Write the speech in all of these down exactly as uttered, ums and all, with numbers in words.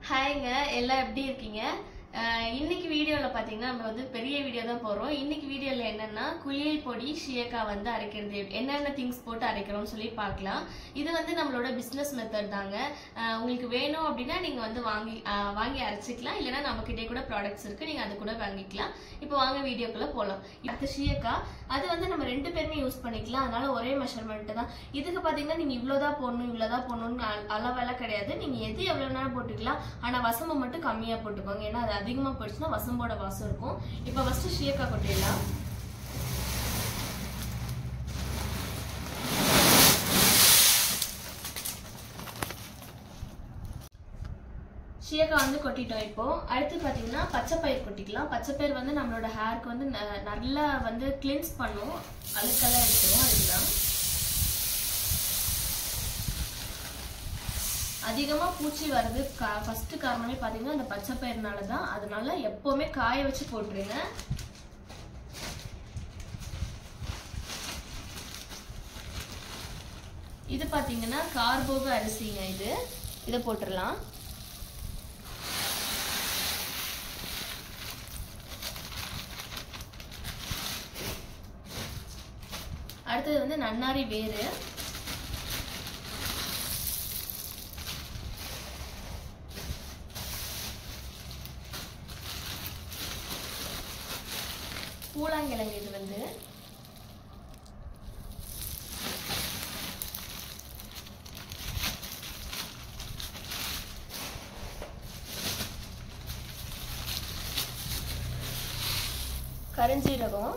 ஹாய்ங்க, எல்லாம் எப்படி இருக்கீங்க? இன்னைக்கு வீடியோல பாத்தீங்கன்னா நம்ம வந்து பெரிய வீடியோ தான் போறோம். இன்னைக்கு வீடியோல என்னன்னா குளியல் பொடி சீயக்காய் வந்து அரைக்கிறது, என்னென்ன திங்ஸ் போட்டு அரைக்கிறோம்னு சொல்லி பார்க்கலாம். இது வந்து நம்மளோட பிசினஸ் மெத்தட் தாங்க. உங்களுக்கு வேணும் அப்படின்னா நீங்க வந்து வாங்கி வாங்கி அரைச்சிக்கலாம், இல்லைன்னா நம்ம கிட்டே கூட ப்ராடக்ட்ஸ் இருக்கு, நீங்க அது கூட வாங்கிக்கலாம். இப்போ வாங்க வீடியோக்குள்ள போகலாம். இப்போ சீயக்காய் அது வந்து நம்ம ரெண்டு பேருமே யூஸ் பண்ணிக்கலாம், அதனால ஒரே மெஷர்மெண்ட் தான். இதுக்கு பாத்தீங்கன்னா நீங்க இவ்வளவுதான் போடணும் இவ்வளவுதான் போடணும்னு அளவெல்லாம் கிடையாது. நீங்க எது எவ்வளவு நேரம் போட்டுக்கலாம், ஆனா வசம்பு மட்டும் கம்மியா போட்டுக்கோங்க, ஏன்னா அது அதிகமா போயிடுச்சுன்னா வசம்போட வாசம் இருக்கும். இப்போ ஃபர்ஸ்ட் சீயக்காய் கொட்டிடலாம். சீயக்காய் வந்து கொட்டிட்டோம். இப்போ அடுத்து பாத்தீங்கன்னா பச்சை பயிர் கொட்டிக்கலாம். பச்சை பயிர் வந்து நம்மளோட ஹேருக்கு வந்து நல்லா வந்து கிளீன்ஸ் பண்ணும், அழுக்கெல்லாம் எடுத்துரும். அதுதான் அதிகமா பூச்சி வருது ஃபர்ஸ்ட் காரணமே பாத்தீங்கன்னா இந்த பச்சை பயிர்னாலதான். அதனால எப்பவுமே காய வச்சு போட்டுருங்க. இது பாத்தீங்கன்னா கார்போக அரிசிங்க, இது இதை போட்டுடலாம். அடுத்தது வந்து நன்னாரி வேறு, பூலாங்கிழங்கு, இது வந்து கருஞ்சீரகம்,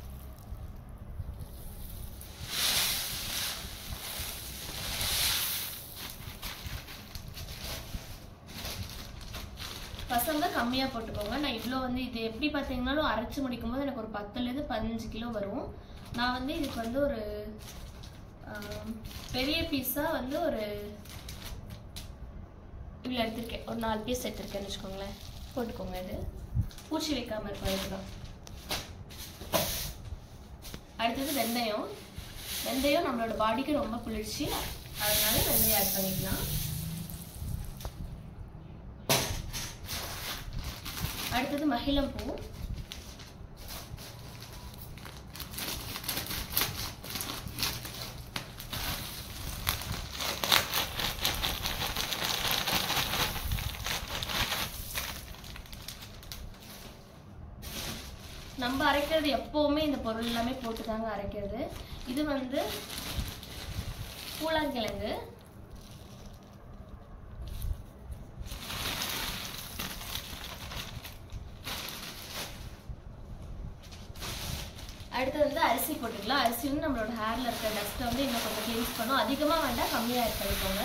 பசங்க கம்மியா போட்டுக்கோங்க. நான் இவ்வளோ வந்து இது எப்படி பார்த்தீங்கன்னாலும் அரைச்சு முடிக்கும் போது எனக்கு ஒரு பத்துலேருந்து பதினஞ்சு கிலோ வரும். நான் வந்து இதுக்கு வந்து ஒரு பெரிய பீஸாக வந்து ஒரு இவ்வளோ எடுத்துருக்கேன், ஒரு நாலு பீஸ் எடுத்துருக்கேன்னு வச்சுக்கோங்களேன். போட்டுக்கோங்க, இது பூச்சி வைக்காமல் இருக்கும், இதுதான். அடுத்தது வெந்தயம். வெந்தயம் நம்மளோட பாடிக்கு ரொம்ப குளிர்ச்சி, அதனால வெந்தயம் ஆட் பண்ணிக்கலாம். அடுத்தது மகிழம்பூ, நம்ம அரைக்கிறது எப்பவுமே இந்த பொருள் எல்லாமே போட்டுதாங்க அரைக்கிறது. இது வந்து பூலாங்கிழங்கு, அடுத்து வந்து அரிசி போட்டுக்கலாம். அரிசி வந்து நம்மளோட ஹேர்ல இருக்க டஸ்ட்டை வந்து இன்னும் கொஞ்சம் கிளீன்ஸ் பண்ணும். அதிகமா வேண்டாம், கம்மியா எடுத்துக்கோங்க.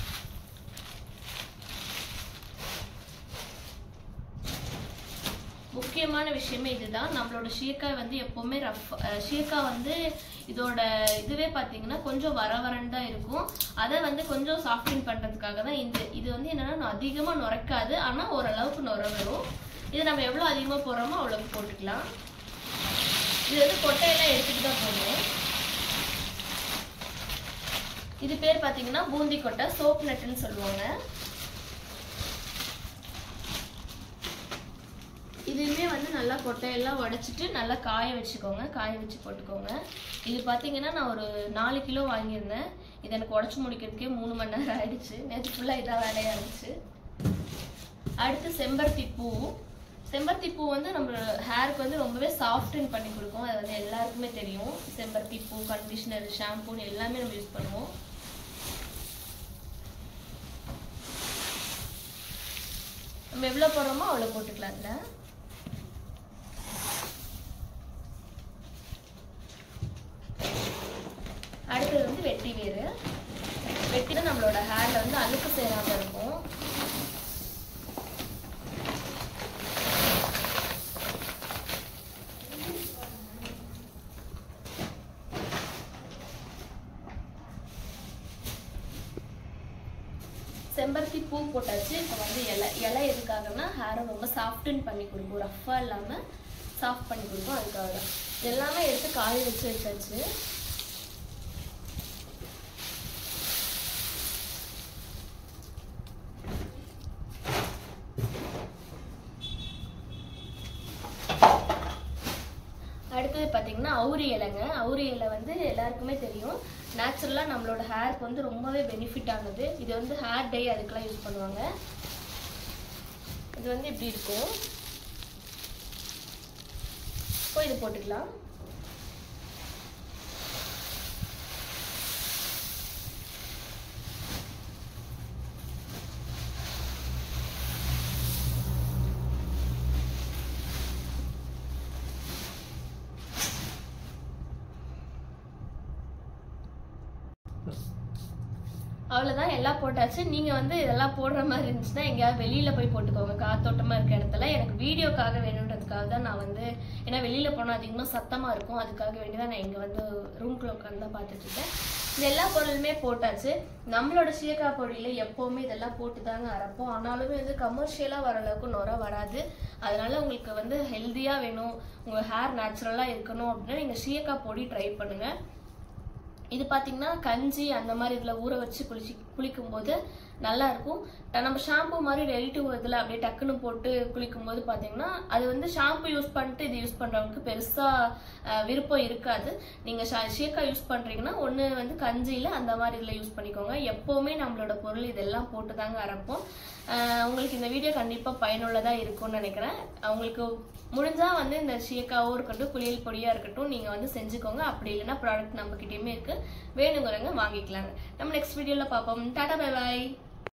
முக்கியமான விஷயமே இதுதான். நம்மளோட சீயக்காய் வந்து எப்பவுமே ரஃப், சீயக்காய் வந்து இதோட இதுவே பாத்தீங்கன்னா கொஞ்சம் வர வரண்டா இருக்கும். அதை வந்து கொஞ்சம் சாஃப்டிங் பண்றதுக்காக தான் இந்த இது வந்து என்னன்னா அதிகமா நுரைக்காது, ஆனா ஓரளவுக்கு நுர வரும். இது நம்ம எவ்வளவு அதிகமா போடுறோமோ அவ்வளவு போட்டுக்கலாம். இது வந்து கொட்டையெல்லாம் எடுத்துட்டு தான் போடணும். இது பேர் பாத்தீங்கன்னா பூந்தி கொட்டை, சோப் நட்டுன்னு சொல்லுவாங்க. இதுவுமே வந்து நல்லா கொட்டையெல்லாம் உடைச்சிட்டு நல்லா காய வச்சுக்கோங்க, காய வச்சு போட்டுக்கோங்க. இது பாத்தீங்கன்னா நான் ஒரு நாலு கிலோ வாங்கியிருந்தேன். இது எனக்கு உடச்சு முடிக்கிறதுக்கே மூணு மணி நேரம் ஆயிடுச்சு. நேற்று ஃபுல்லா இதான் வேலையா இருந்துச்சு. அடுத்து செம்பருத்தி பூ. செம்பருத்தி பூ வந்து நம்ம ஹேருக்கு வந்து ரொம்பவே சாஃப்டன் பண்ணி கொடுக்கும். அது வந்து எல்லாருக்குமே தெரியும். செம்பருத்தி பூ கண்டிஷனர், ஷாம்பூன்னு எல்லாமே நம்ம யூஸ் பண்ணுவோம். நம்ம எவ்வளவு போடுறோமோ அவ்வளவு போட்டுக்கலாம். இல்ல அடுத்தது வந்து வெட்டி வேறு. வெட்டி தான் நம்மளோட ஹேர்ல வந்து அழுக்கு சேராம இருக்கும். செம்பருத்தி பூ போட்டாச்சு. இப்போ வந்து இலை இலை எதுக்காகனா ஹேரை ரொம்ப சாஃப்டன் பண்ணி கொடுக்கும், ரஃபா இல்லாம சாஃப்ட் பண்ணி கொடுக்கும், அதுக்காக தான். எல்லாமே எடுத்து காய வச்சு எடுத்தாச்சு. அடுத்தது பார்த்தீங்கன்னா அவுரி இலைங்க. அவுரி இலை வந்து எல்லாருக்குமே தெரியும், நேச்சுரலாக நம்மளோட ஹேருக்கு வந்து ரொம்பவே பெனிஃபிட் ஆனது. இது வந்து ஹேர் டை அதுக்கெல்லாம் யூஸ் பண்ணுவாங்க. இது வந்து இப்படி இருக்கும். இப்போ இது போட்டுக்கலாம். அவ்வளோதான், எல்லாம் போட்டாச்சு. நீங்கள் வந்து இதெல்லாம் போடுற மாதிரி இருந்துச்சுன்னா எங்கேயாவது வெளியில் போய் போட்டுக்கோங்க, காத்தோட்டமாக இருக்க இடத்துல. எனக்கு வீடியோக்காக வேணுன்றதுக்காக தான் நான் வந்து, ஏன்னா வெளியில் போனால் அதிகமாக சத்தமாக இருக்கும், அதுக்காக வேண்டி தான் நான் இங்கே வந்து ரூம்குள்ளே உட்காந்து தான் பார்த்துட்ருக்கேன். இந்த எல்லா பொருளுமே போட்டாச்சு. நம்மளோட சீயக்காய் பொடியில் எப்போவுமே இதெல்லாம் போட்டு தாங்க அரைப்போம். ஆனாலுமே வந்து கமர்ஷியலாக வர அளவுக்கு நுர வராது. அதனால உங்களுக்கு வந்து ஹெல்த்தியாக வேணும், உங்கள் ஹேர் நேச்சுரலாக இருக்கணும் அப்படின்னா நீங்கள் சீயக்காய் பொடி ட்ரை பண்ணுங்கள். இது பார்த்தீங்கன்னா கஞ்சி அந்த மாதிரி இதில் ஊற வச்சு குளிச்சு குளிக்கும் போது நல்லா இருக்கும். நம்ம ஷாம்பு மாதிரி ரெடி டு இதில் அப்படியே டக்குன்னு போட்டு குளிக்கும் போது பார்த்தீங்கன்னா அது வந்து ஷாம்பு யூஸ் பண்ணிட்டு இது யூஸ் பண்ணுறவங்களுக்கு பெருசாக விருப்பம் இருக்காது. நீங்கள் சீயக்காய் யூஸ் பண்ணுறீங்கன்னா ஒன்று வந்து கஞ்சியில் அந்த மாதிரி இதில் யூஸ் பண்ணிக்கோங்க. எப்போவுமே நம்மளோட பொருள் இதெல்லாம் போட்டு தாங்க அரைப்போம். உங்களுக்கு இந்த வீடியோ கண்டிப்பாக பயனுள்ளதாக இருக்கும்னு நினைக்கிறேன். அவங்களுக்கு முடிஞ்சால் வந்து இந்த சீயக்காவும் இருக்கட்டும், குளியல் பொடியாக இருக்கட்டும், நீங்கள் வந்து செஞ்சுக்கோங்க. அப்படி இல்லைன்னா ப்ராடக்ட் நம்மக்கிட்டேயுமே இருக்குது, வேணுங்கிறவங்க வாங்கிக்கலாங்க. நம்ம நெக்ஸ்ட் வீடியோவில் பார்ப்போம். டாடா பை பாய்.